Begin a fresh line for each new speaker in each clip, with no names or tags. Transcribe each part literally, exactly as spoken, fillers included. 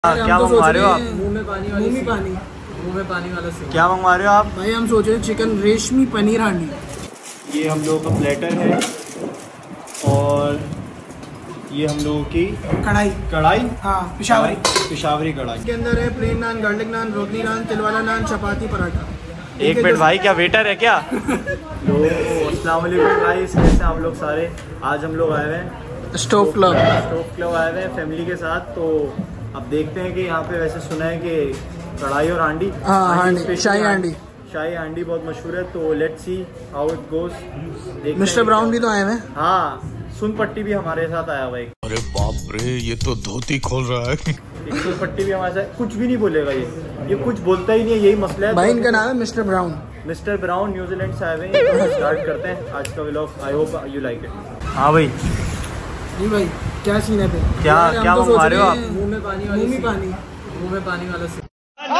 क्या मंगवा रहे हो आप?
मुंह में पानी वाली मुंह में पानी मुंह में पानी वाला सीन।
क्या मंगवा रहे हो आप?
भाई हम सोच रहे हैं चिकन रेशमी पनीर हांडी।
ये हम लोगों का प्लेटर है और ये हम लोगों की
कढ़ाई
कढ़ाई
हाँ पिशावरी
पिशावरी कढ़ाई
के अंदर है प्लेन नान, गार्लिक नान, रोगनी नान, तिल वाला नान, चपाती, पराठा।
एक मिनट भाई, क्या वेटर है क्या? तो अस्सलाम वालेकुम गाइस, कैसे आप लोग सारे? आज हम लोग आए हुए हैं
स्टोव क्लब
स्टोव क्लब आए हुए हैं फैमिली के साथ। तो अब देखते हैं कि यहाँ पे वैसे सुना है कि कढ़ाई और हांडी
हाँ हांडी शाही हांडी
शाही हांडी बहुत मशहूर है। तो let's see how it goes.
Mister Brown भी तो आए हैं।
हाँ, सुन पट्टी भी हमारे साथ आया हुआ है।
अरे बाप रे, ये तो धोती खोल रहा है।
एक सुन पट्टी भी हमारे साथ, कुछ भी नहीं बोलेगा ये ये कुछ बोलता ही नहीं है, यही मसला है।
भाई इनका नाम है Mister Brown.
Mister Brown New Zealand से आए हुए हैं। स्टार्ट करते हैं आज का vlog. I hope you like it. हाँ भाई
जी भाई, क्या सीन है?
क्या क्या मंगवा रहे हो आप?
मुंह में पानी वाली मुंह में पानी मुंह में पानी वाला सीन।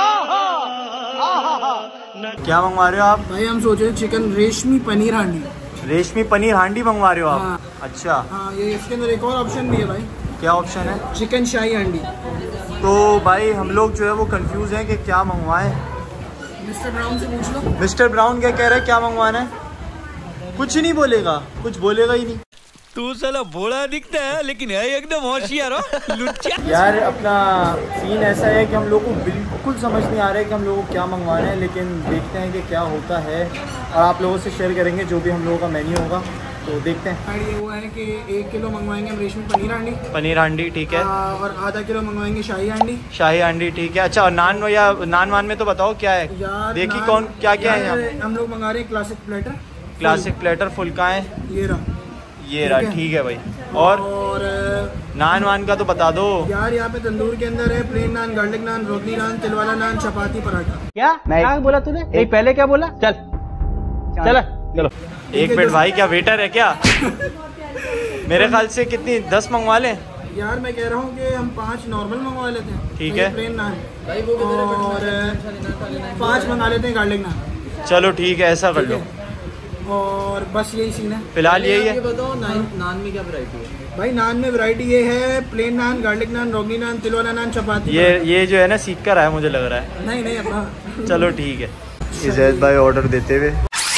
क्या मंगवा रहे हो आप?
भाई हम सोच रहे हैं चिकन रेशमी पनीर हांडी।
रेशमी पनीर हांडी मंगवा रहे हो आप?
हाँ।
अच्छा
हाँ, ये इसके अंदर एक और ऑप्शन भी है भाई।
क्या ऑप्शन है?
चिकन शाही हांडी।
तो भाई हम लोग जो है वो कंफ्यूज हैं कि क्या मंगवाएं।
मिस्टर ब्राउन से पूछ लो।
मिस्टर ब्राउन क्या कह रहा है, क्या मंगवाना है? कुछ ही नहीं बोलेगा, कुछ बोलेगा ही नहीं।
तू साला भोला दिखता है लेकिन है एकदम होशियार हो लुच्चा।
यार अपना सीन ऐसा है कि हम लोग को बिल्कुल समझ नहीं आ रहा है कि हम लोगों को क्या मंगवाना है, लेकिन देखते हैं कि क्या होता है और आप लोगों से शेयर करेंगे जो भी हम लोगों का मेन्यू होगा। तो देखते हैं।
ये हुआ है कि एक किलो मंगवाएंगे हम रेशमी पनीर हांडी।
पनीर हांडी ठीक है।
और आधा किलो मंगवाएंगे शाही हांडी।
शाही हांडी ठीक है। अच्छा, और नान या नान वान में तो बताओ क्या है? देखिए कौन क्या क्या है यहाँ।
हम लोग मंगा रहे हैं classic platter.
Classic platter full का है
ये रहा
ये रहा ठीक है भाई। और, और नान वान का तो बता दो
यार। यहाँ पे तंदूर के अंदर है प्लेन नान, गार्लिक नान, रोगनी नान, तिल वाला नान, चपाती, पराठा।
क्या क्या बोला तूने? एक पहले क्या बोला? चल चल चलो।
एक मिनट भाई, क्या वेटर है क्या? मेरे ख्याल से कितनी दस मंगवा लें
यार। मैं कह रहा हूँ कि हम पांच नॉर्मल मंगवा लेते हैं।
ठीक है।
प्लेन नान और पांच मंगा लेते हैं गार्लिक नान।
चलो ठीक है, ऐसा कर लो।
और बस यही सीन है
फिलहाल यही है।
बताओ नान, नान में क्या वैरायटी है? भाई नान में वैरायटी ये है प्लेन नान, गार्लिक नान, रोगनी नान, तिल वाला नान, चपाती।
ये ये जो है ना सीख कर आया मुझे लग रहा है।
नहीं नहीं अपना।
चलो ठीक है। इज़ैद भाई ऑर्डर देते हुए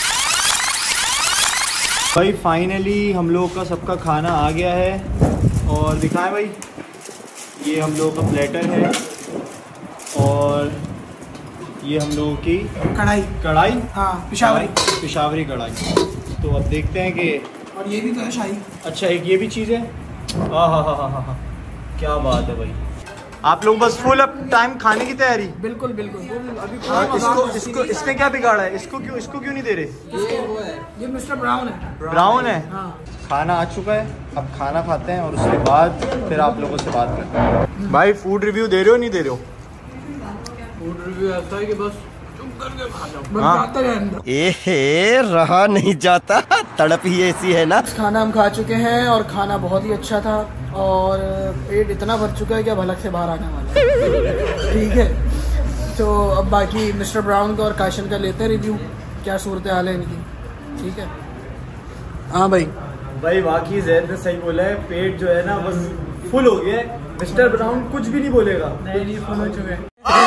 भाई फाइनली हम लोग का सबका खाना आ गया है और दिखाएं भाई। ये हम लोग का प्लेटर है और ये हम लोगों की
कढ़ाई
कढ़ाई
हाँ पिशावरी
पिशावरी कढ़ाई। तो अब देखते हैं कि, और
ये भी तो है शाही।
अच्छा एक ये भी चीज़ है। हाँ हाँ हाँ हाँ हाँ क्या बात है भाई। आप लोग बस फुल अब टाइम खाने की तैयारी।
बिल्कुल बिल्कुल अभी
और इसको इसको इसने क्या बिगाड़ा है? इसको क्यों इसको क्यों नहीं दे रहे?
ये वो है, ये मिस्टर ब्राउन है।
ब्राउन है
हाँ।
खाना आ चुका है, अब खाना खाते हैं और उसके बाद फिर आप लोगों से बात करते हैं। भाई फूड रिव्यू दे रहे हो नहीं दे रहे हो?
फूड रिव्यू ऐसा है कि बस चुप करके खा जाओ।
हाँ।
ए रहा नहीं जाता, तड़प ही ऐसी है ना।
खाना हम खा चुके हैं और खाना बहुत ही अच्छा था और पेट इतना भर चुका है कि अब हलक से बाहर आने वाला है। ठीक है, तो अब बाकी मिस्टर ब्राउन का और काशन का लेते हैं रिव्यू, क्या सूरत हाल है इनकी। ठीक है हाँ भाई।
भाई वाकई ज़ैद ने सही बोला है, पेट जो है ना बस फुल हो गया है। मिस्टर ब्राउन कुछ भी नहीं बोलेगा।
नहीं नहीं फुल हो चुके हैं।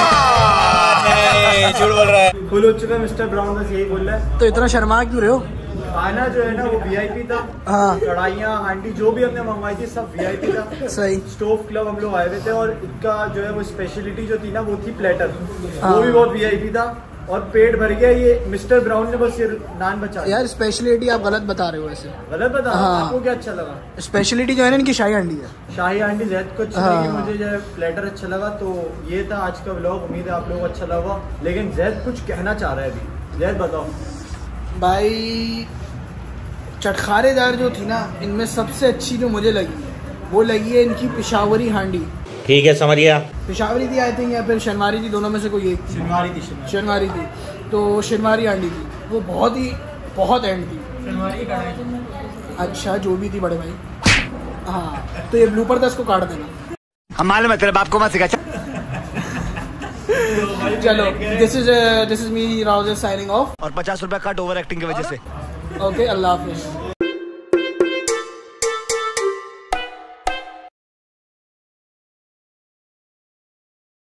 झूठ बोल रहा है।
फुल हो चुका है मिस्टर ब्राउन, बस यही बोल रहा है।
तो इतना शर्मा क्यों रहे हो?
खाना जो है ना वो वीआईपी था।
हाँ।
कढ़ाइयाँ हांडी जो भी हमने मंगवाई थी सब वीआईपी था।
सही।
स्टोव क्लब हम लोग आए हुए थे और इनका जो है वो स्पेशलिटी जो थी ना वो थी प्लेटर।
हाँ।
वो भी बहुत वीआईपी था और पेट भर गया। ये मिस्टर ब्राउन ने बस ये नान बचा।
यार स्पेशलिटी आप गलत बता रहे हो वैसे।
गलत बता?
हाँ।
आपको क्या अच्छा लगा?
स्पेशलिटी जो है ना इनकी शाही हांडी है।
शाही हांडी ज़ैद को अच्छी
हाँ।
लगी, मुझे जो है प्लेटर अच्छा लगा। तो ये था आज का व्लॉग, उम्मीद है आप लोगों को अच्छा लगा। लेकिन ज़ैद कुछ कहना चाह रहा है अभी। ज़ैद बताओ
भाई। चटखारेदार जो थी ना इनमें सबसे अच्छी जो मुझे लगी वो लगी है इनकी पिशावरी हांडी।
ठीक है समझ गया।
पिशावरी थी आई थिंक या फिर शनवारी थी, दोनों में से कोई एक थी।
शनिवारी थी
शनवारी थी। तो शनवारी हांडी थी वो बहुत ही बहुत एंड थी। अच्छा जो भी थी बड़े भाई। हाँ तो ये ब्लूपर था, इसको काट देना।
हम मालूम है तेरे बाप को मत सिखा।
चलो this is this is me Rouse signing off.
और पचास रुपया कट ओवर एक्टिंग की वजह से।
ओके अल्लाह हाफिज।